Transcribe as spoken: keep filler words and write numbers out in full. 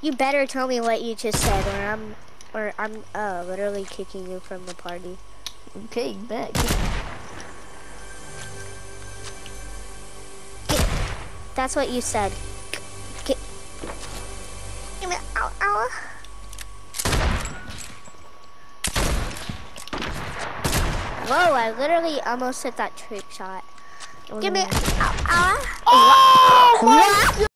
You better tell me what you just said, or I'm, or I'm uh, literally kicking you from the party. Okay, bet. That's what you said. Get. Give me. Ow, ow. Whoa! I literally almost hit that trick shot. Give me. Ow, ow. Oh my What?